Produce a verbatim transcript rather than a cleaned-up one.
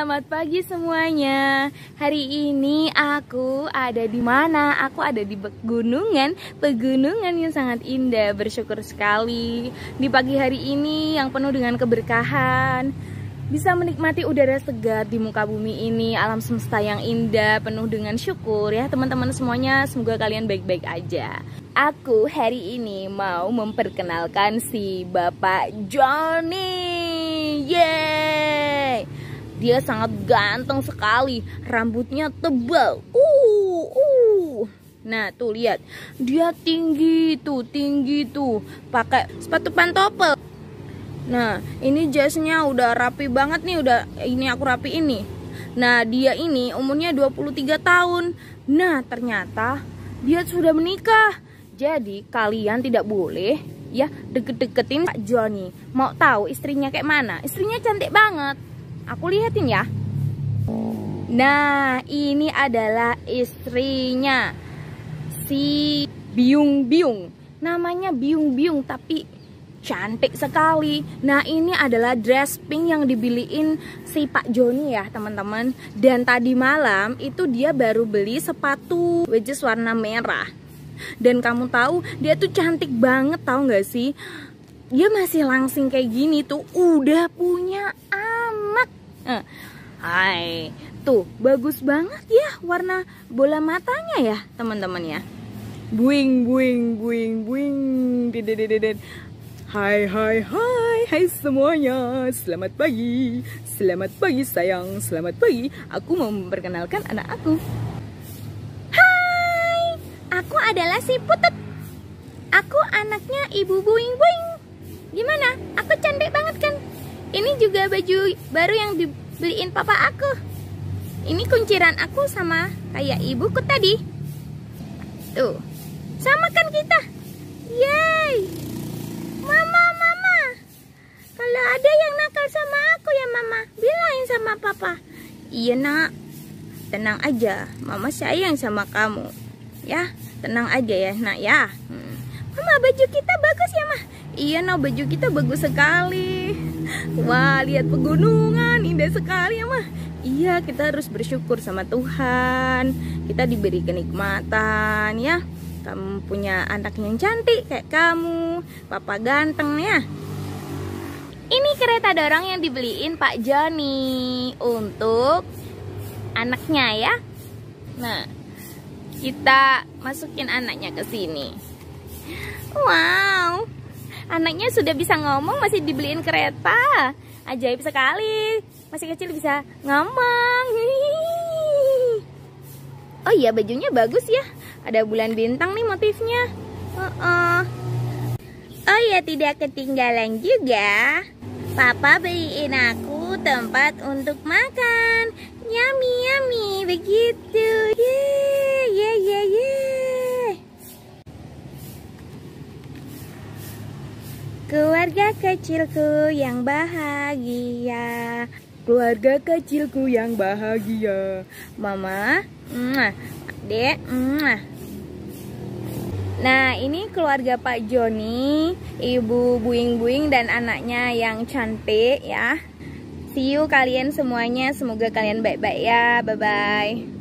Selamat pagi semuanya. Hari ini aku ada di mana? Aku ada di pegunungan, pegunungan yang sangat indah. Bersyukur sekali di pagi hari ini yang penuh dengan keberkahan. Bisa menikmati udara segar di muka bumi ini, alam semesta yang indah, penuh dengan syukur ya teman-teman semuanya. Semoga kalian baik-baik aja. Aku hari ini mau memperkenalkan si Bapak Johnny. Yeay! Dia sangat ganteng sekali, rambutnya tebal. Uh, uh. Nah, tuh lihat. Dia tinggi tuh, tinggi tuh. Pakai sepatu pantofel. Nah, ini jasnya udah rapi banget nih, udah ini aku rapi ini. Nah, dia ini umurnya dua puluh tiga tahun. Nah, ternyata dia sudah menikah. Jadi, kalian tidak boleh ya deket-deketin Pak Johnny. Mau tahu istrinya kayak mana? Istrinya cantik banget. Aku lihatin ya. Nah, ini adalah istrinya, si Biung-Biung. Namanya Biung-Biung tapi cantik sekali. Nah, ini adalah dress pink yang dibeliin si Pak Johnny ya teman-teman. Dan tadi malam itu dia baru beli sepatu which is warna merah. Dan kamu tahu dia tuh cantik banget, tahu nggak sih? Dia masih langsing kayak gini tuh udah punya anak. Eh, hai, tuh bagus banget ya warna bola matanya ya teman-teman ya. Buing buing buing buing. Dedededed. Hai hai hai hai semuanya. Selamat pagi. Selamat pagi sayang. Selamat pagi. Aku mau memperkenalkan anak aku. Hai, aku adalah si Putut. Aku anaknya Ibu Buing Buing. Gimana? Aku cantik banget kan? Ini juga baju baru yang dibeliin papa aku. Ini kunciran aku sama kayak ibuku tadi. Tuh, sama kan kita? Yeay! Mama, mama. Kalau ada yang nakal sama aku ya mama, bilangin sama papa. Iya nak, tenang aja. Mama sayang sama kamu. Ya, tenang aja ya nak ya. Hmm. Mama, baju kita bagus ya mah. Iya no, baju kita bagus sekali. Wah, lihat pegunungan indah sekali ya mah. Iya, kita harus bersyukur sama Tuhan. Kita diberi kenikmatan ya. Kamu punya anak yang cantik kayak kamu. Papa ganteng ya. Ini kereta dorong yang dibeliin Pak Johnny untuk anaknya ya. Nah, kita masukin anaknya ke sini. Wow, anaknya sudah bisa ngomong, masih dibeliin kereta. Ajaib sekali, masih kecil bisa ngomong. Oh iya, bajunya bagus ya. Ada bulan bintang nih motifnya. uh -uh. Oh iya, tidak ketinggalan juga. Papa beliin aku tempat untuk makan. Yummy yummy, begitu. Yeay, yeay, yeay, yeay. Keluarga kecilku yang bahagia. Keluarga kecilku yang bahagia. Mama, mwah. Dek, mwah. Nah, ini keluarga Pak Johnny, Ibu Buing-Buing dan anaknya yang cantik ya. See you kalian semuanya, semoga kalian baik-baik ya. Bye-bye.